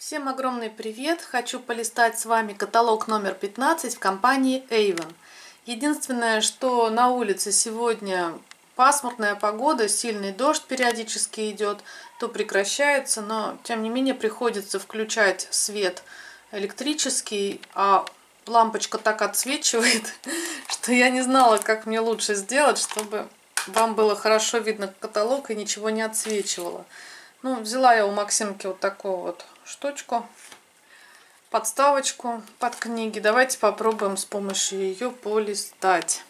Всем огромный привет! Хочу полистать с вами каталог номер 15 в компании Avon. Единственное, что на улице сегодня пасмурная погода, сильный дождь периодически идет, то прекращается, но тем не менее приходится включать свет электрический, а лампочка так отсвечивает, что я не знала, как мне лучше сделать, чтобы вам было хорошо видно каталог и ничего не отсвечивало. Ну, взяла я у Максимки вот такую вот штучку, подставочку под книги. Давайте попробуем с помощью ее полистать.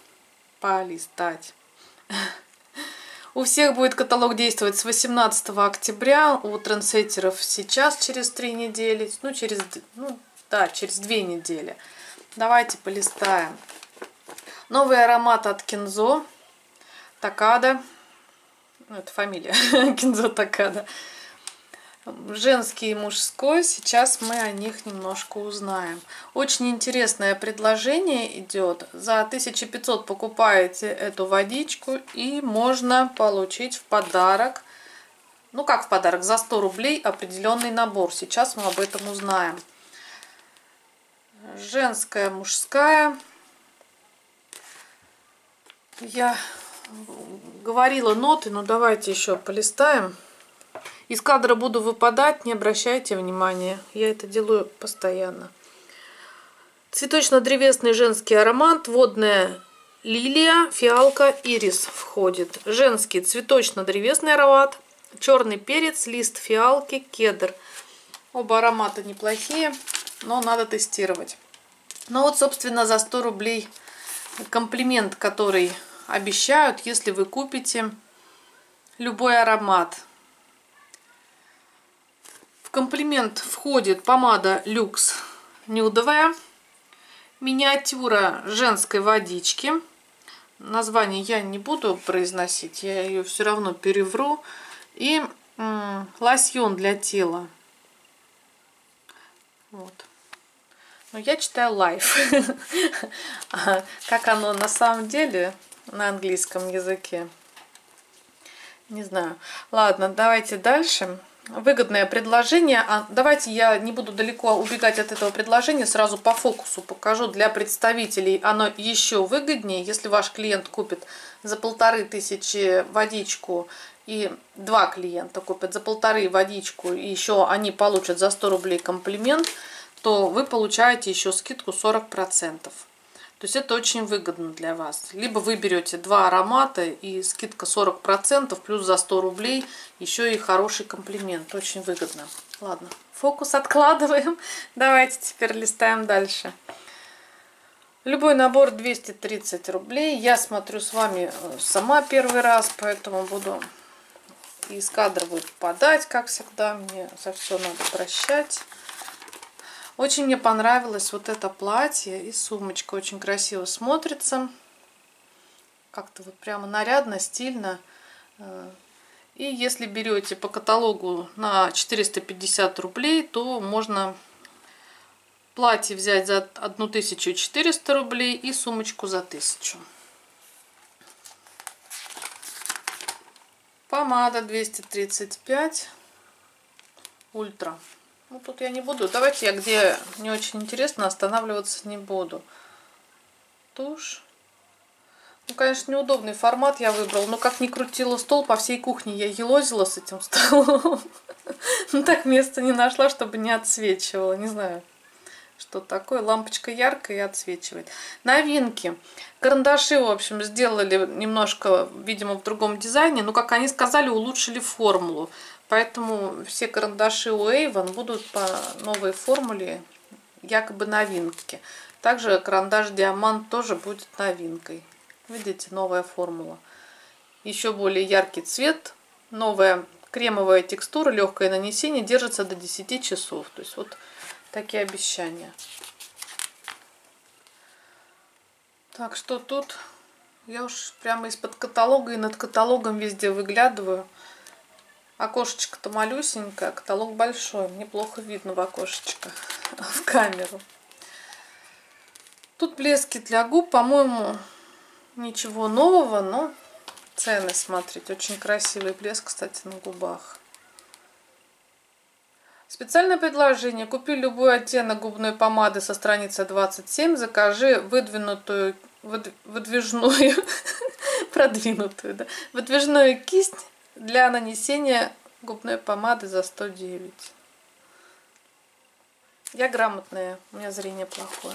У всех будет каталог действовать с 18 октября, у трендсеттеров сейчас через 3 недели, через 2 недели. Давайте полистаем. Новый аромат от Кензо, Такада. Это фамилия Кензо Такада. Женский и мужской. Сейчас мы о них немножко узнаем. Очень интересное предложение идет. За 1500 покупаете эту водичку и можно получить в подарок, ну как в подарок, за 100 рублей определенный набор. Сейчас мы об этом узнаем. Женская, мужская. Я говорила ноты, но давайте еще полистаем. Из кадра буду выпадать, не обращайте внимания. Я это делаю постоянно. Цветочно-древесный женский аромат. Водная лилия, фиалка, ирис входит. Женский цветочно-древесный аромат. Черный перец, лист фиалки, кедр. Оба аромата неплохие, но надо тестировать. Ну вот, собственно, за 100 рублей комплимент, который обещают, если вы купите любой аромат. В комплимент входит помада люкс нюдовая, миниатюра женской водички. Название я не буду произносить, я ее все равно перевру. И лосьон для тела. Вот. Но я читаю Life. Как оно на самом деле на английском языке, не знаю. Ладно, давайте дальше. Выгодное предложение. Давайте я не буду далеко убегать от этого предложения, сразу по фокусу покажу. Для представителей оно еще выгоднее. Если ваш клиент купит за 1500 водичку, и 2 клиента купят за 1500 водичку, и еще они получат за 100 рублей комплимент, то вы получаете еще скидку 40%. То есть это очень выгодно для вас. Либо вы берете 2 аромата и скидка 40%, плюс за 100 рублей еще и хороший комплимент. Очень выгодно. Ладно, фокус откладываем. Давайте теперь листаем дальше. Любой набор 230 рублей. Я смотрю с вами сама первый раз, поэтому буду из кадра выпадать, как всегда. Мне за все надо прощать. Очень мне понравилось вот это платье и сумочка. Очень красиво смотрится. Как-то вот прямо нарядно, стильно. И если берете по каталогу на 450 рублей, то можно платье взять за 1400 рублей и сумочку за 1000. Помада 235. Ультра. Ну, тут я не буду. Давайте я, где не очень интересно, останавливаться не буду. Тушь. Ну, конечно, неудобный формат я выбрал. Но как ни крутила стол, по всей кухне я елозила с этим столом. Ну, так места не нашла, чтобы не отсвечивала. Не знаю, что такое. Лампочка яркая и отсвечивает. Новинки. Карандаши, в общем, сделали немножко, видимо, в другом дизайне. Но, как они сказали, улучшили формулу. Поэтому все карандаши у Avon будут по новой формуле, якобы новинки. Также карандаш Диамант тоже будет новинкой. Видите, новая формула. Еще более яркий цвет, новая кремовая текстура, легкое нанесение, держится до 10 часов. То есть вот такие обещания. Так что тут я уж прямо из-под каталога и над каталогом везде выглядываю. Окошечко-то малюсенькое, каталог большой. Мне плохо видно в окошечко, в камеру. Тут блески для губ, по-моему, ничего нового, но цены смотрите. Очень красивый блеск, кстати, на губах. Специальное предложение. Купи любой оттенок губной помады со страницы 27, закажи выдвижную, продвинутую, да, выдвижную кисть для нанесения губной помады за 109. Я грамотная, у меня зрение плохое.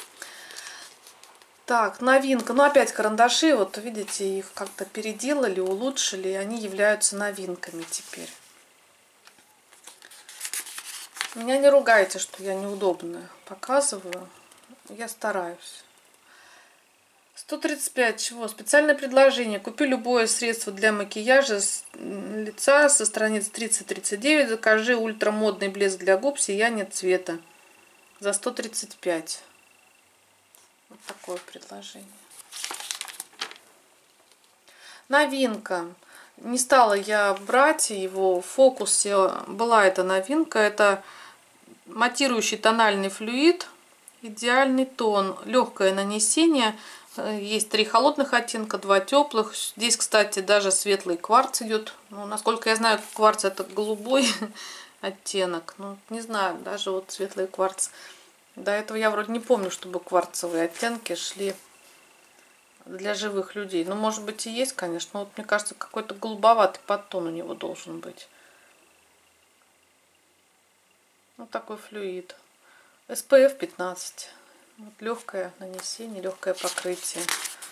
Так, новинка. Ну, опять карандаши. Вот, видите, их как-то переделали, улучшили. И они являются новинками теперь. Меня не ругайте, что я неудобно показываю. Я стараюсь. 135. Чего? Специальное предложение. Купи любое средство для макияжа лица со страницы 30-39. Закажи ультрамодный блеск для губ, сияние цвета. За 135. Вот такое предложение. Новинка. Не стала я брать его в фокусе. Была эта новинка. Это матирующий тональный флюид. Идеальный тон. Легкое нанесение. Есть 3 холодных оттенка, 2 теплых. Здесь, кстати, даже светлый кварц идет. Ну, насколько я знаю, кварц это голубой оттенок. Ну, не знаю, даже вот светлый кварц. До этого я вроде не помню, чтобы кварцевые оттенки шли для живых людей. Ну, может быть, и есть, конечно. Но вот мне кажется, какой-то голубоватый подтон у него должен быть. Вот такой флюид. SPF 15. Вот легкое нанесение, легкое покрытие.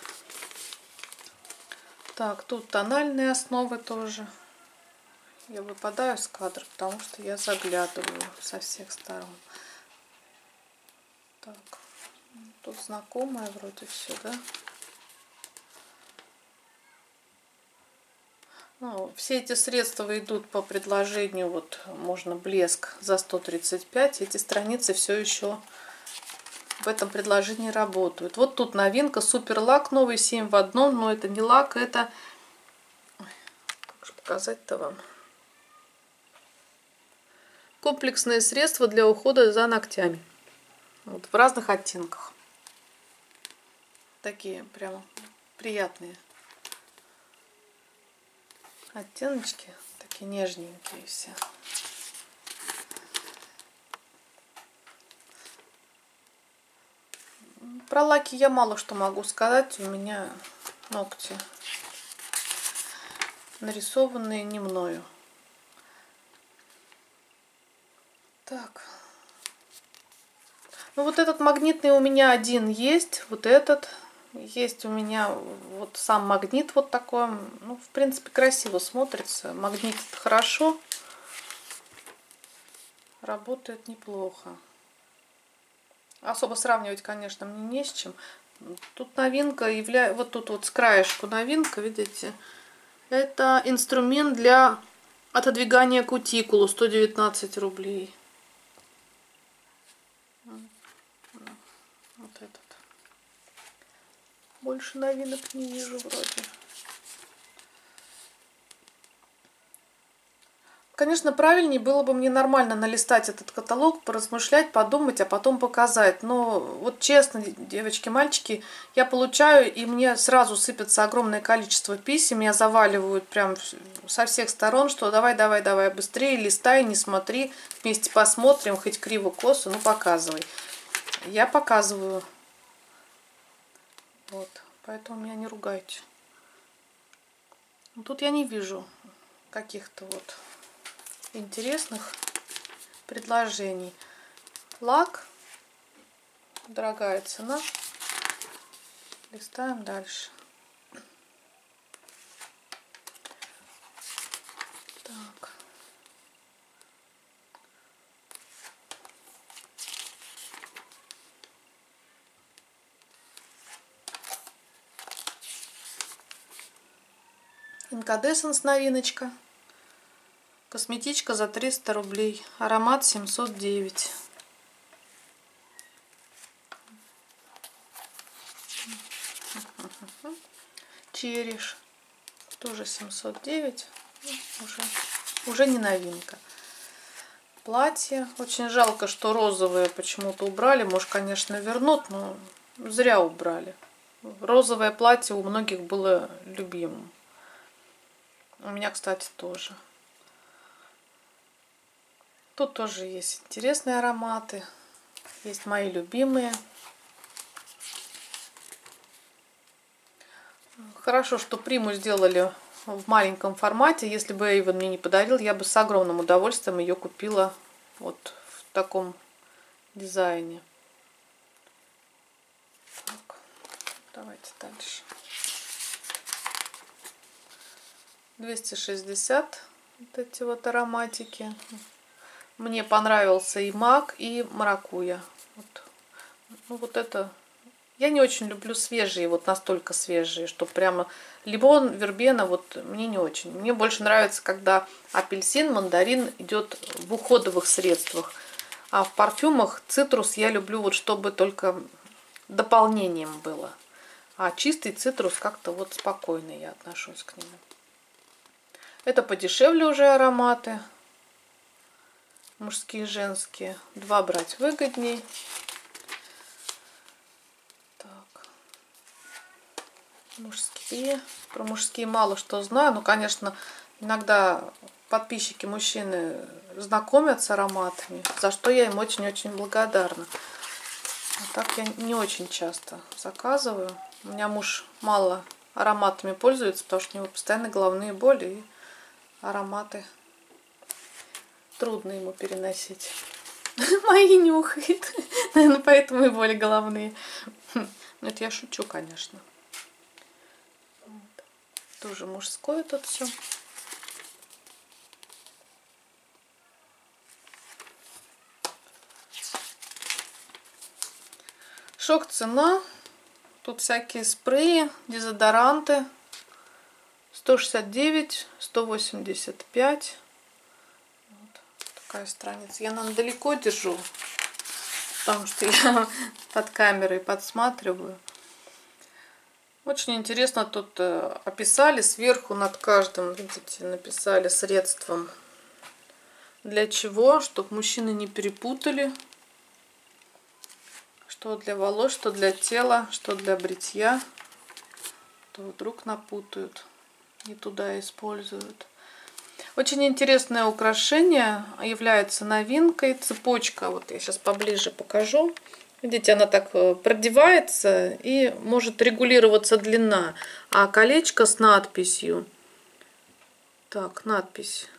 Так, тут тональные основы тоже. Я выпадаю с кадра, потому что я заглядываю со всех сторон. Так, тут знакомое вроде все, да? Ну, все эти средства идут по предложению, вот можно блеск за 135. Эти страницы все еще в этом предложении работают. Вот тут новинка, супер лак новый 7 в одном, но это не лак, это... Ой, как же показать-то вам? Комплексные средства для ухода за ногтями. Вот, в разных оттенках. Такие прямо приятные оттеночки, такие нежненькие все. Про лаки я мало что могу сказать. У меня ногти нарисованные не мною. Так. Ну вот этот магнитный у меня один есть. Вот этот. Есть у меня вот сам магнит вот такой. Ну, в принципе, красиво смотрится. Магнитит хорошо. Работает неплохо. Особо сравнивать, конечно, мне не с чем. Тут новинка вот тут вот с краешку новинка, видите? Это инструмент для отодвигания кутикулы, 119 рублей. Вот этот. Больше новинок не вижу вроде. Конечно, правильнее было бы мне нормально налистать этот каталог, поразмышлять, подумать, а потом показать. Но вот честно, девочки, мальчики, я получаю, и мне сразу сыпется огромное количество писем. Меня заваливают прям со всех сторон, что давай, давай, давай, быстрее листай, не смотри, вместе посмотрим, хоть криво-косо, ну показывай. Я показываю. Вот, поэтому меня не ругайте. Тут я не вижу каких-то вот интересных предложений. Лак, дорогая цена. Листаем дальше. Так. Инкандесенс новиночка. Косметичка за 300 рублей. Аромат 709. Череш. Тоже 709. Уже не новинка. Платье. Очень жалко, что розовые почему-то убрали. Может, конечно, вернут, но зря убрали. Розовое платье у многих было любимым. У меня, кстати, тоже. Тут тоже есть интересные ароматы. Есть мои любимые. Хорошо, что приму сделали в маленьком формате. Если бы Эйвен мне не подарил, я бы с огромным удовольствием ее купила вот в таком дизайне. Так, давайте дальше. 260 вот эти вот ароматики. Мне понравился и мак, и маракуйя. Вот. Ну вот это... Я не очень люблю свежие, вот настолько свежие, что прямо лимон, вербена, вот мне не очень. Мне больше нравится, когда апельсин, мандарин идет в уходовых средствах. А в парфюмах цитрус я люблю, вот чтобы только дополнением было. А чистый цитрус как-то вот спокойно я отношусь к нему. Это подешевле уже ароматы. Мужские, женские. Два брать выгодней. Так. Мужские. Про мужские мало что знаю. Но, конечно, иногда подписчики мужчины знакомят с ароматами, за что я им очень-очень благодарна. А так я не очень часто заказываю. У меня муж мало ароматами пользуется, потому что у него постоянно головные боли и ароматы трудно ему переносить. Мои нюхает. Наверное, поэтому и боли головные. Это я шучу, конечно. Вот. Тоже мужское тут все. Шок цена. Тут всякие спреи, дезодоранты. 169, 185. Вот такая страница. Я, наверное, далеко держу, потому что я под камерой подсматриваю. Очень интересно тут описали сверху над каждым, видите, написали средством. Для чего? Чтобы мужчины не перепутали. Что для волос, что для тела, что для бритья. То вдруг напутают. И туда используют. Очень интересное украшение, является новинкой. Цепочка, вот я сейчас поближе покажу. Видите, она так продевается и может регулироваться длина. А колечко с надписью. Так, надпись.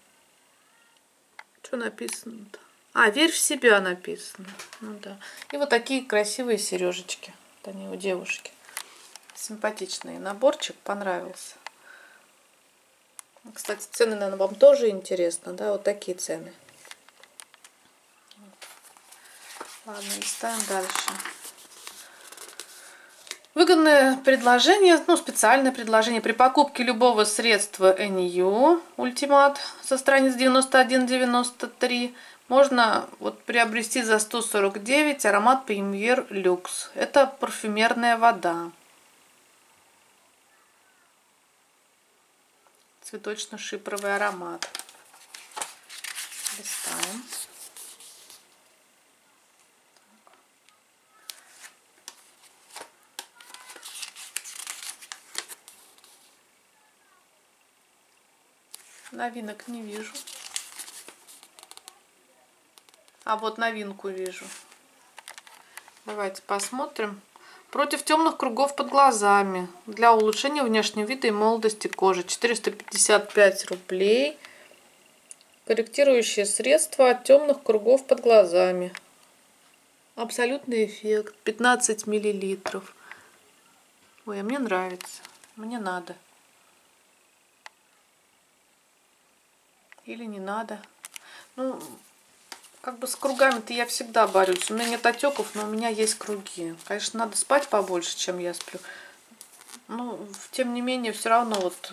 Что написано-то? А, верь в себя написано. Ну да. И вот такие красивые сережечки. Вот они у девушки. Симпатичный наборчик, понравился. Кстати, цены, наверное, вам тоже интересно, да? Вот такие цены. Ладно, листаем дальше. Выгодное предложение, ну, специальное предложение. При покупке любого средства NU Ultimate со страниц 91-93 можно вот приобрести за 149 аромат Premier Luxe. Это парфюмерная вода. Цветочно-шипровый аромат. Листаем. Новинок не вижу. А вот новинку вижу. Давайте посмотрим. Против темных кругов под глазами. Для улучшения внешнего вида и молодости кожи. 455 рублей. Корректирующее средство от темных кругов под глазами. Абсолютный эффект. 15 миллилитров. Ой, а мне нравится. Мне надо. Или не надо. Ну, как бы с кругами-то я всегда борюсь. У меня нет отеков, но у меня есть круги. Конечно, надо спать побольше, чем я сплю. Ну, тем не менее, все равно вот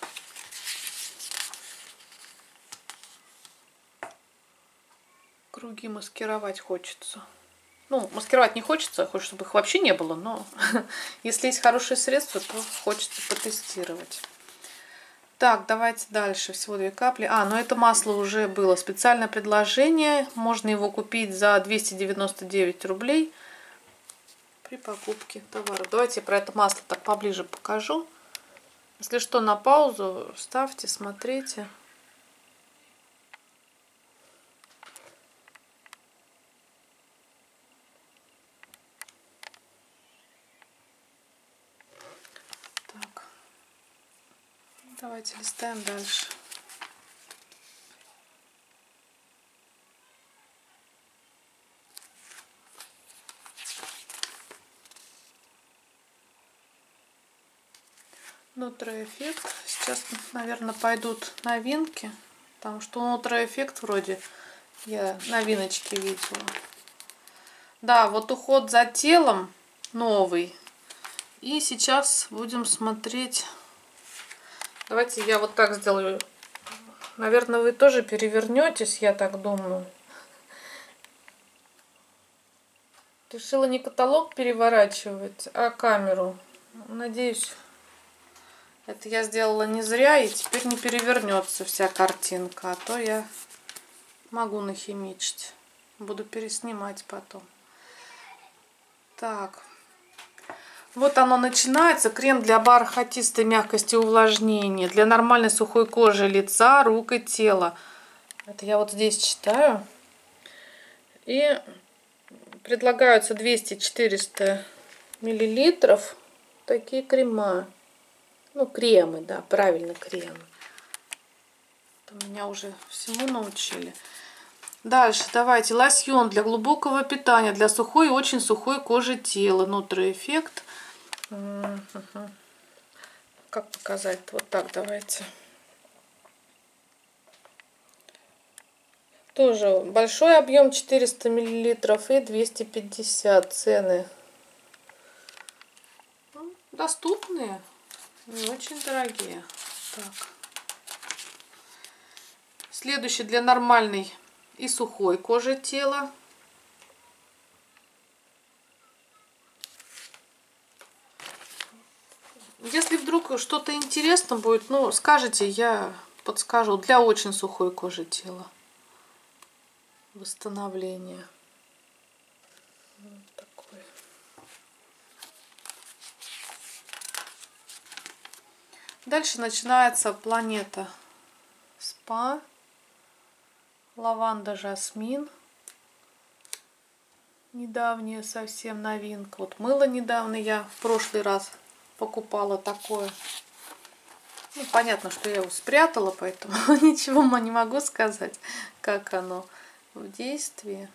круги маскировать хочется. Ну, маскировать не хочется, хочется, чтобы их вообще не было, но если есть хорошие средства, то хочется потестировать. Так, давайте дальше. Всего 2 капли. А, ну это масло уже было. Специальное предложение. Можно его купить за 299 рублей при покупке товара. Давайте я про это масло так поближе покажу. Если что, на паузу ставьте, смотрите. Давайте листаем дальше. Нутроэффект. Сейчас, наверное, пойдут новинки. Потому что нутроэффект вроде я новиночки видела. Да, вот уход за телом новый. И сейчас будем смотреть. Давайте я вот так сделаю. Наверное, вы тоже перевернетесь, я так думаю. Решила не каталог переворачивать, а камеру. Надеюсь, это я сделала не зря, и теперь не перевернется вся картинка. А то я могу нахимичить. Буду переснимать потом. Так. Вот оно начинается. Крем для бархатистой мягкости и увлажнения. Для нормальной сухой кожи лица, рук и тела. Это я вот здесь читаю. И предлагаются 200-400 миллилитров. Такие крема. Ну, кремы, да, правильно, кремы. Меня уже всему научили. Дальше давайте лосьон для глубокого питания, для сухой и очень сухой кожи тела. Нутроэффект. Как показать? Вот так давайте. Тоже большой объем 400 миллилитров и 250. Цены доступные, не очень дорогие. Так. Следующий для нормальной и сухой кожи тела. Если вдруг что-то интересно будет, ну, скажите, я подскажу. Для очень сухой кожи тела. Восстановление. Вот такой. Дальше начинается Планета Спа. Лаванда, жасмин. Недавняя совсем новинка. Вот мыло недавно я в прошлый раз покупала такое. Ну, понятно, что я его спрятала, поэтому ничего не могу сказать, как оно в действии.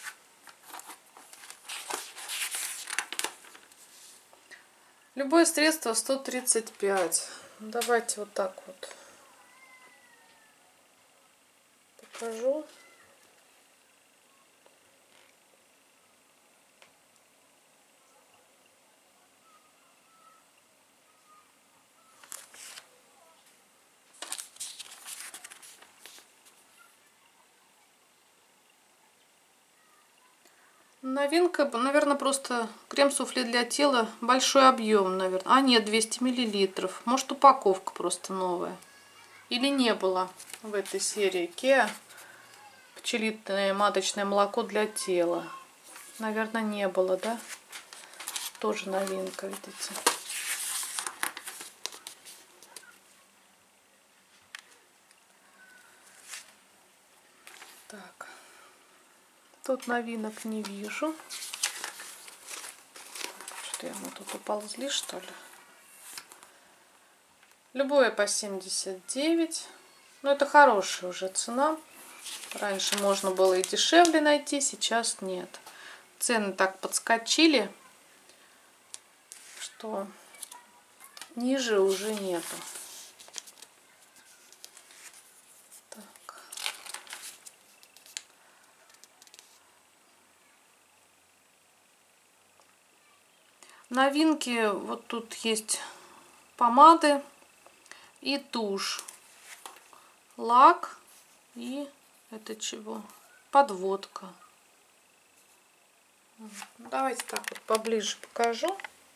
Любое средство 135. Давайте вот так вот покажу. Новинка, наверное, просто крем-суфле для тела. Большой объем, наверное. А нет, 200 миллилитров. Может, упаковка просто новая. Или не было в этой серии Кеа пчелиное маточное молоко для тела. Наверное, не было, да? Тоже новинка, видите. Так. Тут новинок не вижу. Что-то мы тут уползли, что ли? Любое по 79. Но это хорошая уже цена. Раньше можно было и дешевле найти, сейчас нет. Цены так подскочили, что ниже уже нету. Так. Новинки, вот тут есть помады и тушь, лак и это чего? Подводка. Давайте так вот поближе покажу.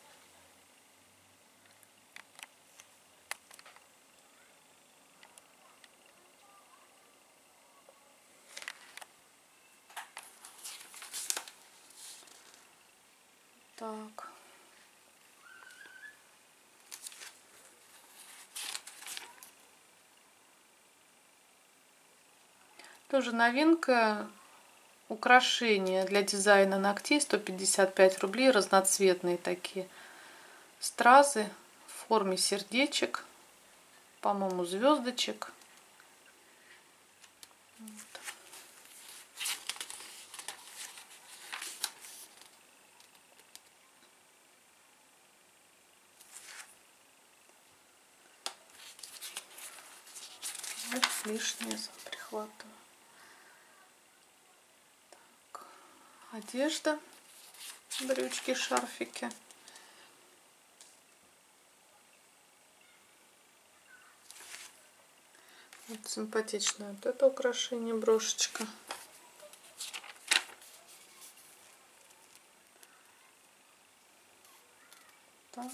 Так. Тоже новинка. Украшения для дизайна ногтей 155 рублей. Разноцветные такие стразы в форме сердечек. по-моему, звездочек. Вот. Лишнее прихватываю. Так. Одежда, брючки, шарфики. Вот симпатичное вот это украшение, брошечка. Так.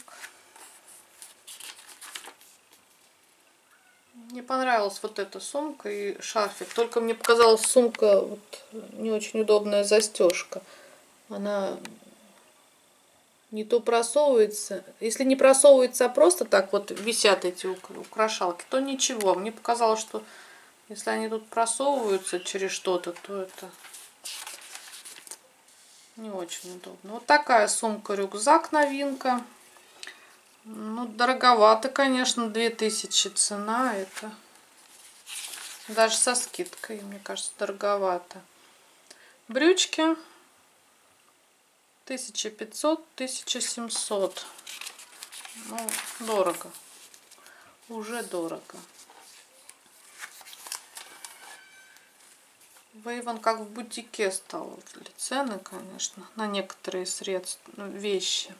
Мне понравилась вот эта сумка и шарфик. Только мне показалась сумка вот не очень удобная застежка. Она не то просовывается. Если не просовывается, а просто так вот висят эти украшалки, то ничего. Мне показалось, что если они тут просовываются через что-то, то это не очень удобно. Вот такая сумка-рюкзак, новинка. Ну, дороговато, конечно, 2000 цена. Это даже со скидкой, мне кажется, дороговато. Брючки 1500-1700. Ну, дорого. Уже дорого. Вейвон как в бутике стал. Цены, конечно, на некоторые средства, вещи.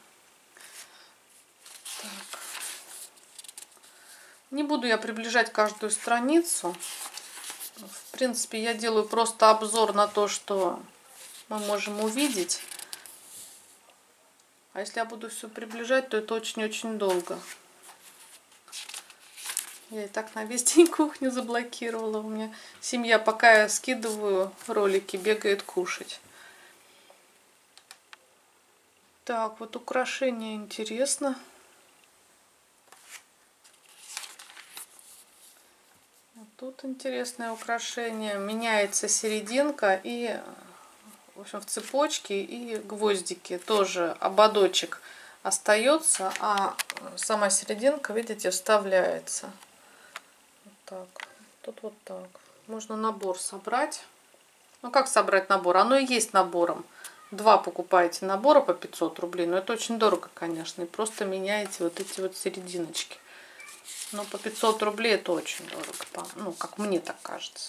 Так. Не буду я приближать каждую страницу. В принципе, я делаю просто обзор на то, что мы можем увидеть. А если я буду все приближать, то это очень-очень долго. Я и так на весь день кухню заблокировала. У меня семья, пока я скидываю ролики, бегает кушать. Так, вот украшение интересно. Вот тут интересное украшение. Меняется серединка и, в общем, в цепочке и гвоздики. Тоже ободочек остается, а сама серединка, видите, вставляется. Вот так. Тут вот так. Можно набор собрать. Ну, как собрать набор? Оно и есть набором. 2 покупаете набора по 500 рублей. Но это очень дорого, конечно. И просто меняете вот эти вот серединочки. Но по 500 рублей это очень дорого. Ну, как мне так кажется.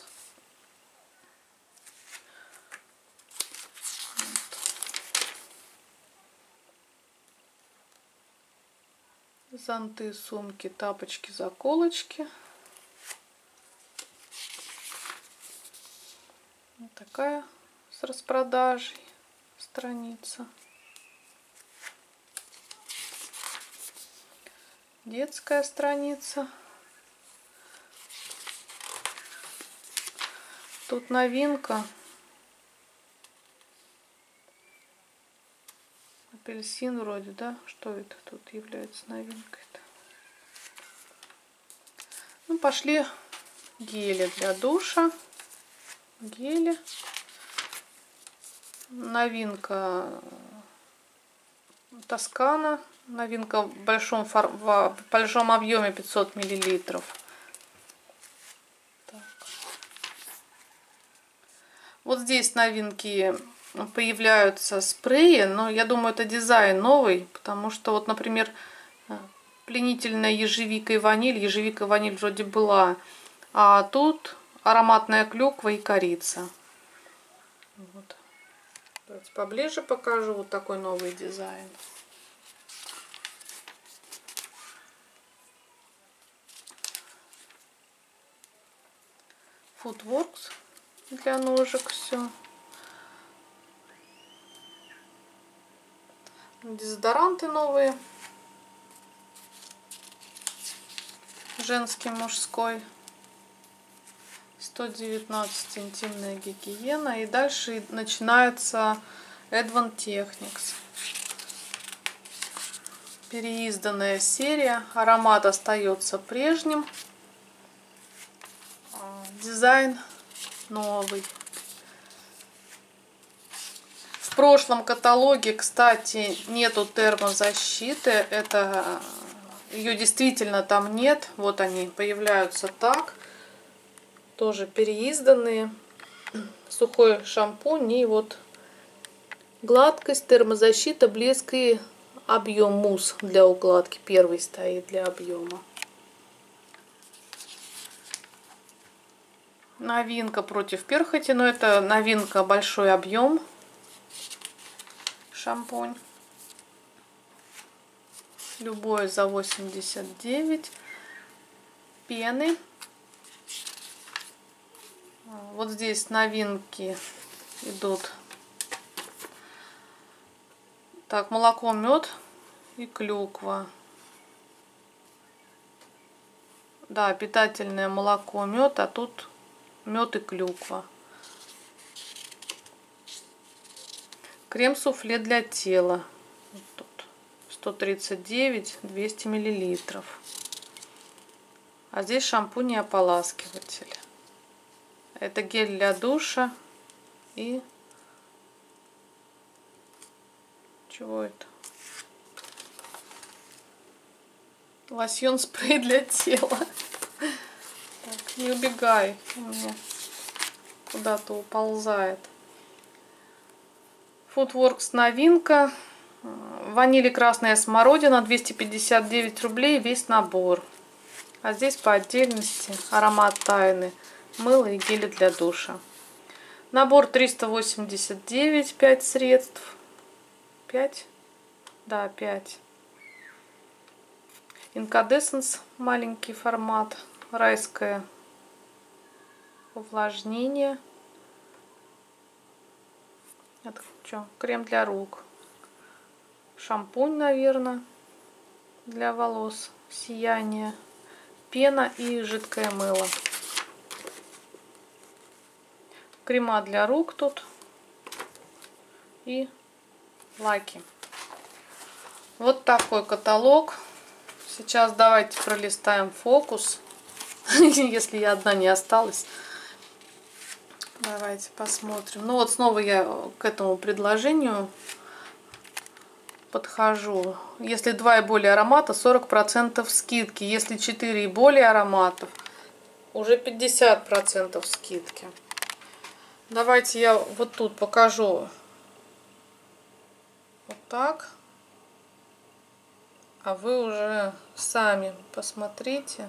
Вот. Зонты, сумки, тапочки, заколочки. Вот такая с распродажей страница. Детская страница. Тут новинка. Апельсин вроде, да? Что это тут является новинкой-то? Ну, пошли гели для душа. Гели. Новинка Тоскана. Новинка в большом объеме 500 миллилитров. Так. Вот здесь новинки появляются спреи, но я думаю, это дизайн новый, потому что вот, например, пленительная ежевика и ваниль. Ежевика и ваниль вроде была, а тут ароматная клюква и корица. Вот. Давайте поближе покажу. Вот такой новый дизайн. Foodworks для ножек все. Дезодоранты новые. Женский, мужской. 119 интимная гигиена. И дальше начинается Advan Technics. Переизданная серия. Аромат остается прежним. Дизайн новый. В прошлом каталоге, кстати, нету термозащиты. Это ее действительно там нет. Вот они появляются так. Тоже переизданные. Сухой шампунь и вот гладкость, термозащита, блеск и объем мусс для укладки. Первый стоит для объема. Новинка против перхоти, но это новинка, большой объем. Шампунь. Любой за 89. Пены. Вот здесь новинки идут. Так, молоко, мед и клюква. Да, питательное молоко, мед, а тут мед и клюква. Крем-суфле для тела. Вот тут 139, 200 миллилитров. А здесь шампунь и ополаскиватель. Это гель для душа и... Чего это? Лосьон спрей для тела. Так, не убегай. У меня куда-то уползает. Foodworks новинка. Ваниль и красная смородина. 259 рублей весь набор. А здесь по отдельности аромат тайны. Мыло и гели для душа. Набор 389. 5 средств. 5? Да, 5. Инкандесенс, маленький формат. Райское увлажнение. Это что? Крем для рук. Шампунь, наверное, для волос. Сияние. Пена и жидкое мыло. Крема для рук тут. И лаки. Вот такой каталог. Сейчас давайте пролистаем фокус. Если я одна не осталась. Давайте посмотрим. Ну вот снова я к этому предложению подхожу. Если 2 и более аромата, 40% скидки. Если 4 и более ароматов, уже 50% скидки. Давайте я вот тут покажу. Вот так. А вы уже сами посмотрите.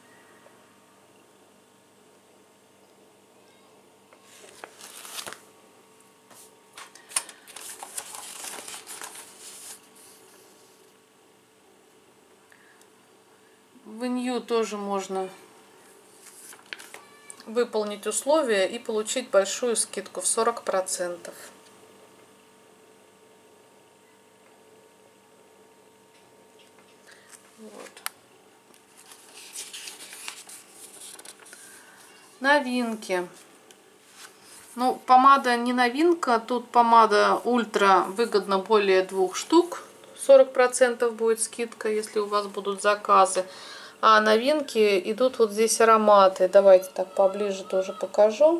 В Инью тоже можно выполнить условия и получить большую скидку в 40%. Вот. Новинки. Ну, помада не новинка. Тут помада ультра выгодно более 2 штук. 40% будет скидка, если у вас будут заказы. А новинки идут вот здесь ароматы. Давайте так поближе тоже покажу.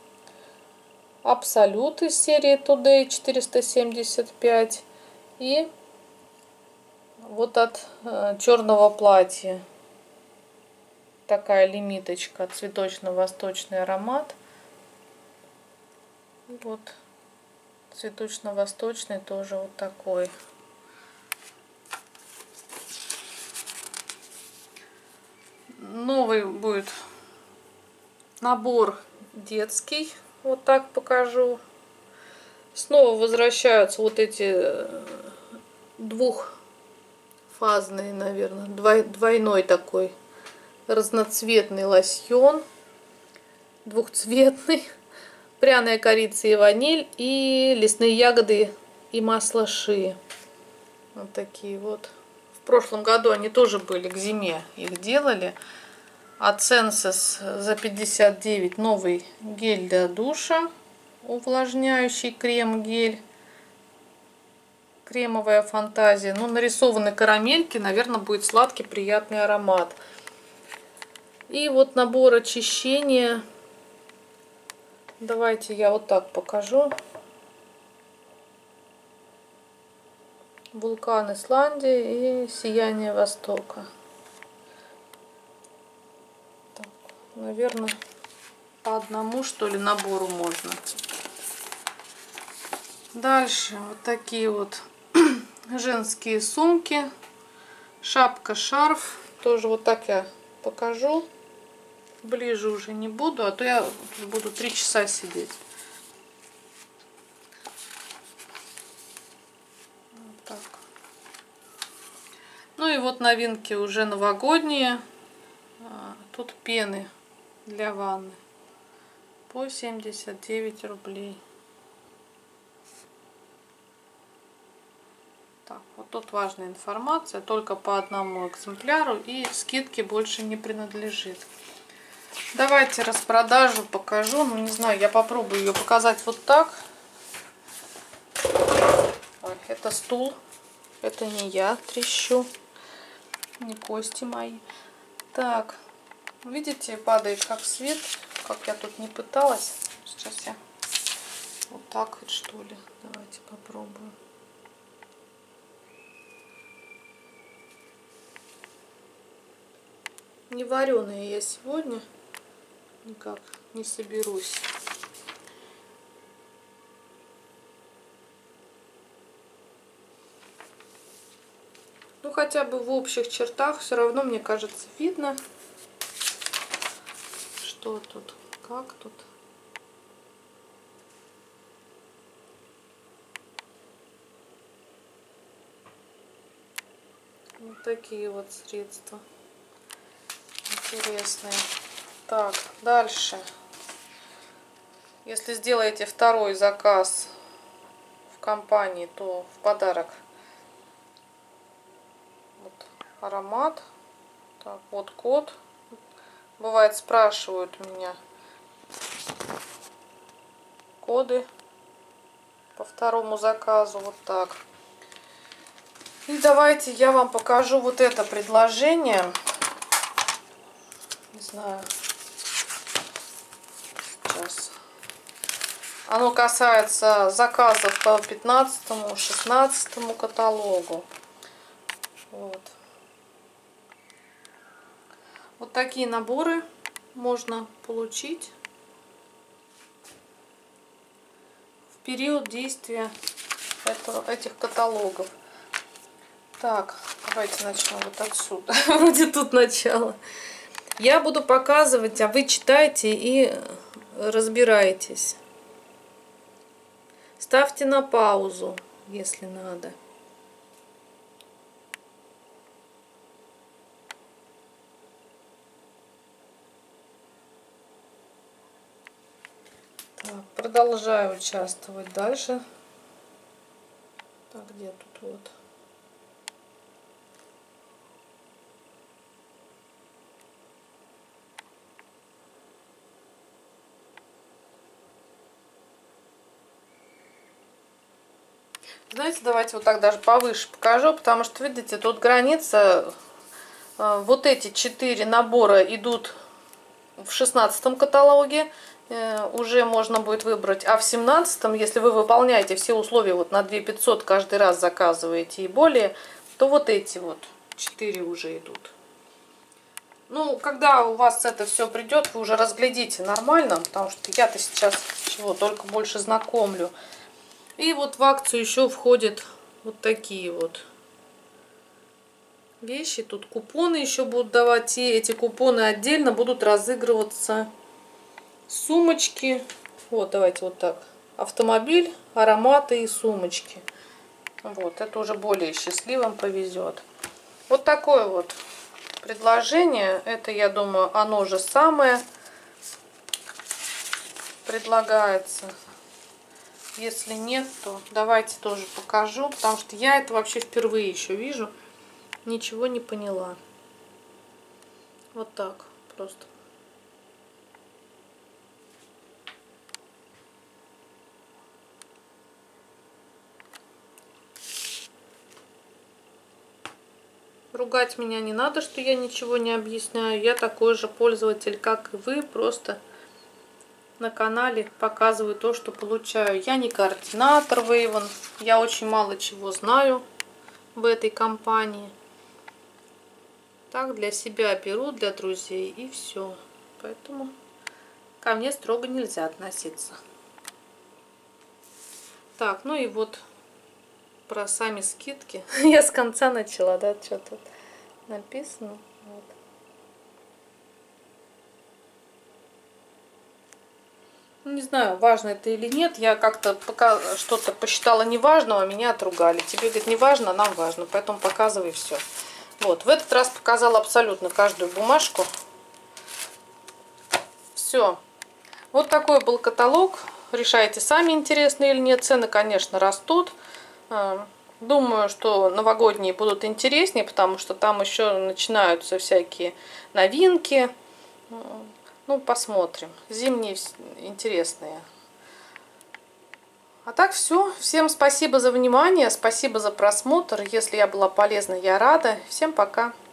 Абсолют из серии Today 475. И вот от черного платья. Такая лимиточка. Цветочно-восточный аромат. Вот. Цветочно-восточный тоже вот такой. Новый будет набор детский. Вот так покажу. Снова возвращаются вот эти двухфазные, наверное, двойной такой разноцветный лосьон. Двухцветный. Пряная корица и ваниль. И лесные ягоды и масло ши. Вот такие вот. В прошлом году они тоже были, к зиме их делали. От Senses за 59 новый гель для душа. Увлажняющий крем-гель. Кремовая фантазия. Ну, нарисованы карамельки. Наверное, будет сладкий, приятный аромат. И вот набор очищения. Давайте я вот так покажу. Вулкан Исландии и Сияние Востока. наверное, по одному, что ли, набору можно. Дальше вот такие вот женские сумки. Шапка-шарф. Тоже вот так я покажу. Ближе уже не буду, а то я буду 3 часа сидеть. Вот так. Ну и вот новинки уже новогодние. Тут пены для ванны по 79 рублей. Так, вот тут важная информация, только по одному экземпляру и скидки больше не принадлежит. Давайте распродажу покажу. Ну, не знаю, я попробую ее показать вот так. Ой, это стул. Это не я трещу. Не кости мои. Так, видите, падает как свет. Как я тут не пыталась. Сейчас я вот так вот, что ли. Давайте попробую. Не вареная я сегодня. Никак не соберусь. Ну, хотя бы в общих чертах все равно, мне кажется, видно, что тут, как тут. Вот такие вот средства интересные. Так, дальше. Если сделаете второй заказ в компании, то в подарок вот аромат. Так, вот код. Бывает, спрашивают у меня коды по второму заказу. Вот так. И давайте я вам покажу вот это предложение. Не знаю. Сейчас. Оно касается заказов по 15-16 каталогу. Вот. Вот такие наборы можно получить в период действия этих каталогов. Так, давайте начнем вот отсюда. Вроде тут начало. Я буду показывать, а вы читайте и разбирайтесь. Ставьте на паузу, если надо. Так, продолжаю участвовать дальше. Так, где тут вот? Знаете, давайте вот так даже повыше покажу, потому что, видите, тут граница. Вот эти 4 набора идут в 16 каталоге. Уже можно будет выбрать. А в 17, если вы выполняете все условия, вот на 2500 каждый раз заказываете и более, то вот эти вот 4 уже идут. Ну, когда у вас это все придет, вы уже разглядите нормально, потому что я-то сейчас чего, только больше знакомлю. И вот в акцию еще входят вот такие вот вещи. Тут купоны еще будут давать. И эти купоны отдельно будут разыгрываться. Сумочки. Вот, давайте вот так. Автомобиль, ароматы и сумочки. Вот, это уже более счастливым повезет. Вот такое вот предложение. Это, я думаю, оно же самое предлагается. Если нет, то давайте тоже покажу, потому что я это вообще впервые еще вижу. Ничего не поняла. Вот так просто. Ругать меня не надо, что я ничего не объясняю. Я такой же пользователь, как и вы, просто на канале показываю то, что получаю. Я не координатор Вейвен, я очень мало чего знаю в этой компании. Так, для себя беру, для друзей и все. поэтому ко мне строго нельзя относиться. Так, ну и вот про сами скидки. Я с конца начала, да, что тут написано. Вот. Ну, не знаю, важно это или нет. Я как-то пока что-то посчитала неважного, меня отругали. Тебе, говорит, не важно, а нам важно, поэтому показывай все. Вот, в этот раз показала абсолютно каждую бумажку. Все. Вот такой был каталог. Решайте сами, интересно или нет. Цены, конечно, растут. Думаю, что новогодние будут интереснее, потому что там еще начинаются всякие новинки. Ну, посмотрим. Зимние интересные. А так все. Всем спасибо за внимание, спасибо за просмотр. Если я была полезна, я рада. Всем пока.